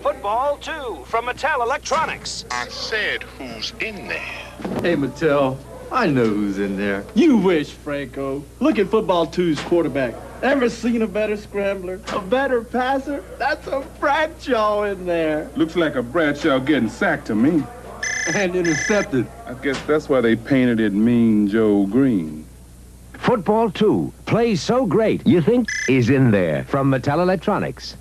Football 2 from Mattel Electronics. I said, who's in there? Hey, Mattel, I know who's in there. You wish, Franco. Look at Football 2's quarterback. Ever seen a better scrambler? A better passer? That's a Bradshaw in there. Looks like a Bradshaw getting sacked to me. And intercepted. I guess that's why they painted it Mean Joe Green. Football 2 plays so great, you think is in there from Mattel Electronics.